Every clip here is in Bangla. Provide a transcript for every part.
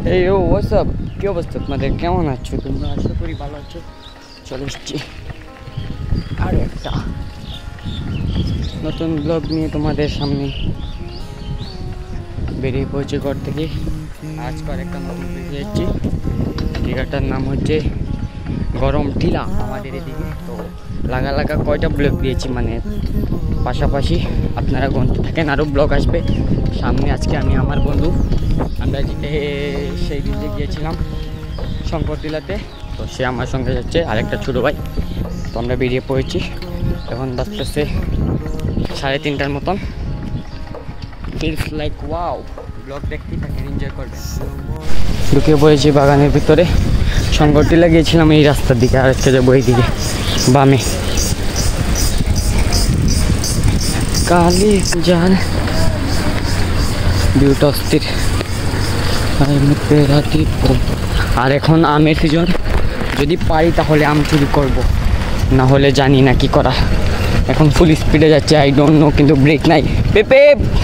এই ও হোয়াটসঅ্যাপ, কি অবস্থা তোমাদের? কেমন আছো তোমরা? আশা করি ভালো আছো। চলে এসছি আর একটা নতুন ব্লগ নিয়ে তোমাদের সামনে। বেরিয়ে পড়েছি ঘর থেকে। আজকাল একটা নতুন ভিডিও এসেছি। জায়গাটার নাম হচ্ছে গরম টিলা আমাদের এদিকে। তো লাগা লাগা কয়টা ব্লগ দিয়েছি, মানে পাশাপাশি আপনারা গুনতে থাকেন, আরও ব্লগ আসবে সামনে। আজকে আমি আমার বন্ধু আমরা সেই দিকে গিয়েছিলাম শঙ্কর টিলাতে, তো সে আমার সঙ্গে যাচ্ছে, আরেকটা ছোটো ভাই। তো আমরা বেরিয়ে পড়েছি, এখন বাজতেছে 3:30টার মতন। Feels like wow. ব্লগ দেখতেই থাকেন, এনজয় করবেন। ঢুকে পড়েছি বাগানের ভিতরে। শঙ্কর টিলা গিয়েছিলাম এই রাস্তার দিকে, আর আজকে যাবো এইদিকে বামে। কালি জাল ভিউটা অস্থির। আর এখন আমের সিজন, যদি পারি তাহলে আম চুরি করবো, না হলে জানি না কি করা। এখন ফুল স্পিডে যাচ্ছে, আই ডোন্ট নো, কিন্তু ব্রেক নাই। পেপে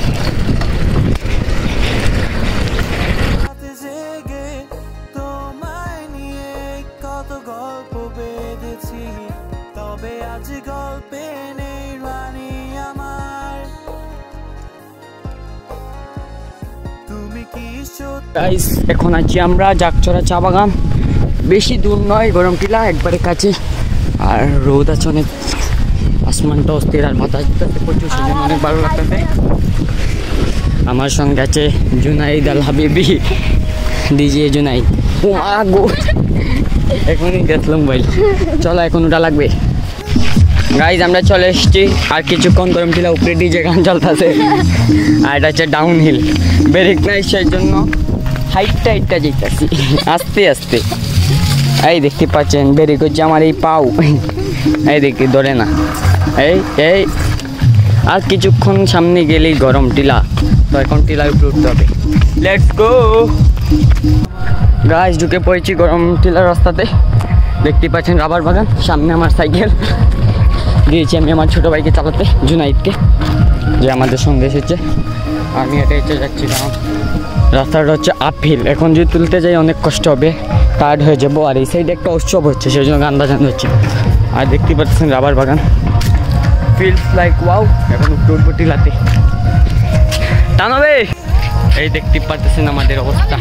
গাইস, এখন আছি আমরা জাগছড়া চা বাগান। বেশি দূর নয়, গরম টিলা একবারে কাছে। আর রোদ আছে অনেক, আসমানটা অস্থির, আর বাতাস প্রচুর, সেজন্য অনেক ভালো লাগতেছে। আমার সঙ্গে আছে জুনাইদ আল হাবিবি, ডিজে জুনাইদ। ও আগো এখনই গেছিলাম ভাই, চলো এখন ওটা লাগবে। গাইজ আমরা চলে এসেছি, আর কিছুক্ষণ গরম টিলা উপরে ডিজে গান চলতেছে। আর এটা হচ্ছে ডাউন হিল, ব্রেক নাই, সেই জন্য হাইটটা যেতেছি আস্তে আস্তে। এই দেখতে পাচ্ছেন ব্রেক হচ্ছে আমার এই পাও, এই দেখি ধরে না। এই এই আর কিছুক্ষণ সামনে গেলেই গরম টিলা। তো এখন টিলার উপরে উঠতে হবে। লেটস গো গাইজ, ঢুকে পড়েছি গরম টিলার রাস্তাতে। দেখতে পাচ্ছেন রাবার বাগান, সামনে আমার সাইকেল দিয়েছি আমি আমার ছোটো ভাইকে চালাতে, জুনাইদকে, যে আমাদের সঙ্গে এসেছে। আমি হেঁটে যাচ্ছিলাম। রাস্তাটা হচ্ছে আপহিল, এখন যদি তুলতে যাই অনেক কষ্ট হবে, টায়ার্ড হয়ে যাবো। আর এই সাইডে একটা উৎসব হচ্ছে, সেই জন্য গান বাজানো হচ্ছে। আর দেখতে পাচ্ছেন রাবার বাগান, ফিলস লাইক ওয়াও। এখন উঠবো টিলাতে, টানবে। এই দেখতে পাচ্ছেন আমাদের অবস্থা,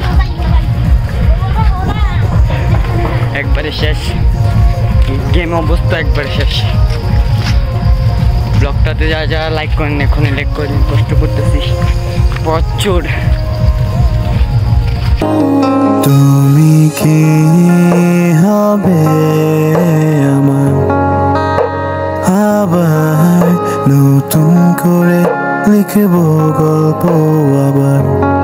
একবারে শেষ গেম অবস্থা, একবারে শেষ। ব্লগটাতে যা লাইক করেন, এখনই লাইক করেন, কষ্ট করতেছি প্রচুর। তুমি কি হবে আমার, আবার নতুন করে লিখব গল্প, আবার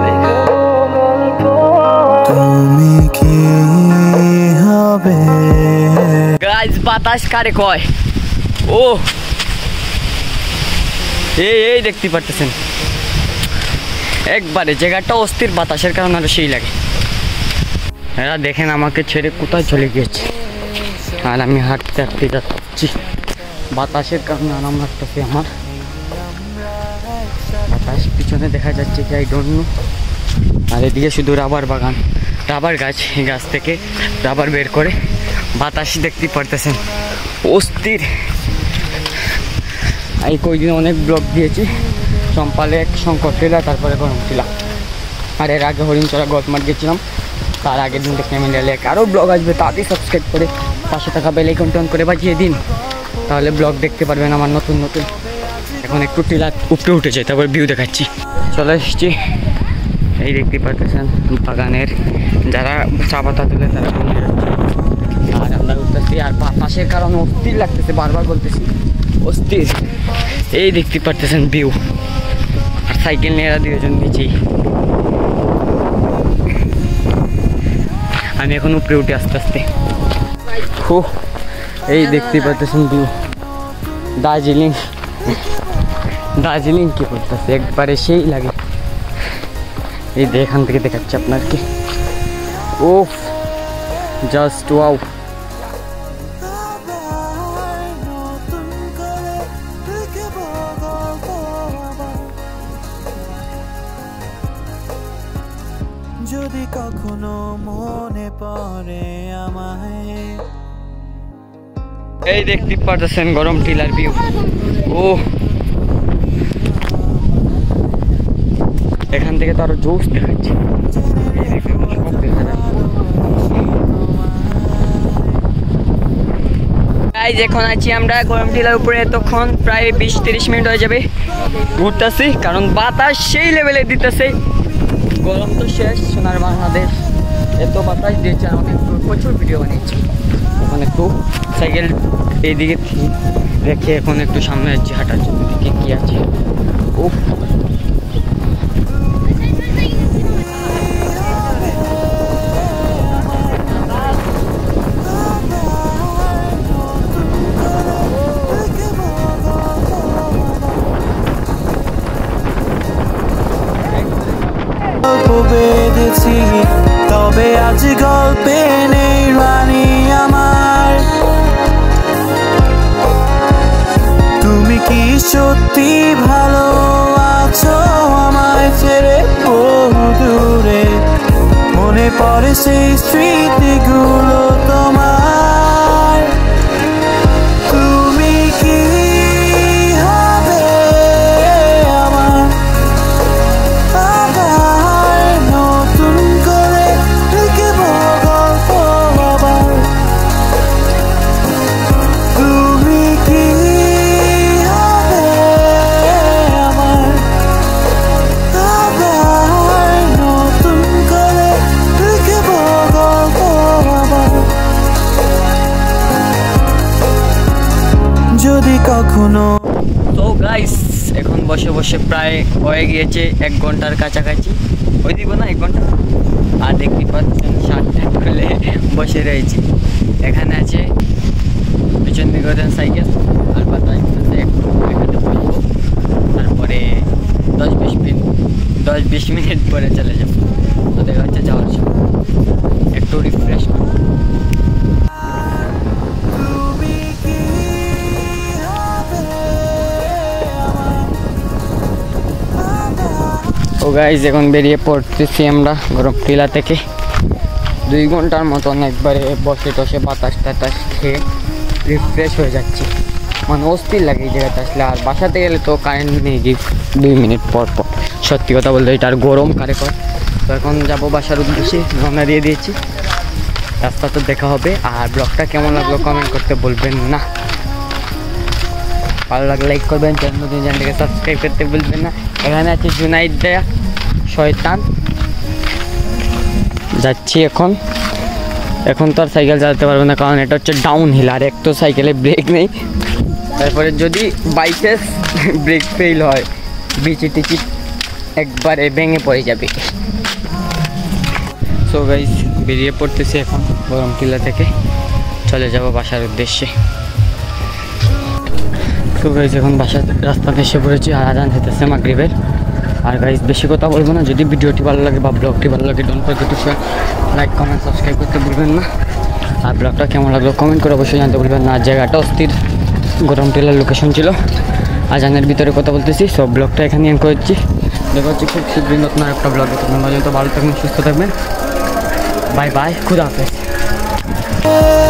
তুমি কি হবে। গাইজ বাতাস কারে কয়, ও এই দেখতে পারতেছেন একবারে জায়গাটা অস্থির, বাতাসের কারণে আরো সেই লাগে। এরা দেখেন আমাকে ছেড়ে কোথায় চলে গিয়েছে, আর আমি হাঁটতে হাঁটতে যাচ্ছি। বাতাসের কারণে আরাম লাগতেছে আমার। বাতাস পিছনে দেখা যাচ্ছে কি আই ডোন্ট নো। আর এদিকে শুধু রাবার বাগান, রাবার গাছ, এই গাছ থেকে রাবার বের করে বাতাস দেখতে পারতেছেন, অস্থির। এই কয়েকদিন অনেক ব্লগ দিয়েছি, চম্পালে এক শঙ্কর টিলা, তারপরে গরম টিলা, আর এর আগে হরিণচড়া গদমার গেছিলাম। তার আগের দিন দেখে আমি লেক আরও ব্লগ আসবে, তাড়াতাড়ি সাবস্ক্রাইব করে পাশে থাকা বেল আইকনটা অন করে বাজিয়ে দিন, তাহলে ব্লগ দেখতে পারবেন আমার নতুন নতুন। এখন একটু টিলা উপরে উঠেছে, তারপর ভিউ দেখাচ্ছি। চলে এসেছি, এই দেখতে পাচ্ছেন বাগানের যারা চা পাতা তুলে তারা বলে যাচ্ছে, আর আমরা উঠতেছি। আর বাতাসের কারণে অস্থির লাগতেছে, বারবার বলতেছি অস্থির। এই দেখতে পারতেছেন ভিউ, আর সাইকেল নিয়ে এরা দুজন নিচেই। আমি এখন উপরে উঠে আস্তে আস্তে। হো, এই দেখতে পাচ্ছেন ভিউ, দার্জিলিং কি করতেছে, একবারে সেই লাগে। এই এখান থেকে দেখাচ্ছি আপনাকে, ও জাস্ট ওয়াও। যদি কখনো মনে পড়ে আমায় এই দেখতে পাচ্ছেন গরম টিলার ভিউ। ও এখান থেকে তো আরো জোশ দেখাচ্ছে। এখন আছি আমরা গরম টিলার উপরে, এতক্ষণ প্রায় 20-30 মিনিট হয়ে যাবে ঘুরতেছি, কারণ বাতাস সেই লেভেলে দিতেছে। গরম তো শেষ, সোনার বাংলাদেশ এত বাতাস দিয়েছে, আমাকে প্রচুর ভিডিও বানিয়েছি। এখন একটু সাইকেল এইদিকে রেখে এখন একটু সামনে যাচ্ছি হাঁটার জন্য, দিকে কি আছে। ও বেঁধেছি, তবে আজ গল্পে নেই রানী আমার। তুমি কি সত্যি ভালো আছো আমায় ছেড়ে বহু দূরে? মনে পড়ে সেই স্মৃতিগুলো তোমার। তুমি কি হবে আমার আবার নতুন করে লিখব গল্প আবার? তুমি কি হবে আমার আবার নতুন করে লিখব গল্প আবার? যদি কখনো তো গাইস এখন বসে বসে প্রায় হয়ে গিয়েছে 1 ঘন্টার কাছাকাছি, ওই দিব না 1 ঘন্টা। আর দেখতে পাচ্ছেন শার্টটা খুলে বসে রয়েছি। এখানে আছে পিছন দিকে সাইকেল, আর বাতাস একটু এখানে বসবো, তারপরে 10-20 মিনিট পরে চলে যাবো। তো দেখা হচ্ছে যাওয়ার সময়, একটু রিফ্রেশ করবো। তো গাইজ এখন বেরিয়ে পড়তেছি আমরা গরম টিলা থেকে। 2 ঘন্টার মতন একবারে বসে টসে বাতাস টাতাস খেয়ে রিফ্রেশ হয়ে যাচ্ছি, মানে অস্থির লাগে এই জায়গাতে আসলে। আর বাসাতে গেলে তো কারেন্ট নেই 2 মিনিট পর পর, সত্যি কথা বলতে এটা আর গরম কারে কর। তো এখন যাবো বাসার উদ্দেশ্যে, রওনা দিয়ে দিয়েছি। রাস্তা তো দেখা হবে। আর ব্লগটা কেমন লাগলো কমেন্ট করতে বলবেন না, ভালো লাগলে লাইক করবেন, চ্যানেলটাকে সাবস্ক্রাইব করতে বলবেন না। এখানে আছে জুনাইদ দেয়া শয়তান। যাচ্ছি এখন তো আর সাইকেল চালাতে পারবো না, কারণ এটা হচ্ছে ডাউন হিল, আর এক তো সাইকেলে ব্রেক নেই। তারপরে যদি বাইচান্স ব্রেক ফেল হয়, বিচি টিচি একবারে ভেঙে পড়ে যাবে। সো গাইস বেরিয়ে পড়তেছি এখন গরম টিলা থেকে, চলে যাব বাসার উদ্দেশ্যে। তো গাইস এখন বাসার রাস্তাতে এসে পড়েছি, আর আজান হইতেছে মাগরিবের। আর গাইস বেশি কথা বলবো না, যদি ভিডিওটি ভালো লাগে বা ব্লগটি ভালো লাগে don't forget to share, like comment subscribe করতে ভুলবেন না। আর ব্লগটা কেমন লাগলো কমেন্ট করে অবশ্যই জানতে ভুলবেন না। জায়গাটা অস্থির, গরম টিলার লোকেশন ছিল। আজানের ভিতরে কথা বলতেছি, সব ব্লগটা এখানে এন্ড করেছি। দেখা হচ্ছে খুব শীঘ্রই নতুন একটা ব্লগে। তোমরা ভালো থাকবেন, সুস্থ থাকবেন। বাই বাই, খুদা হাফেজ।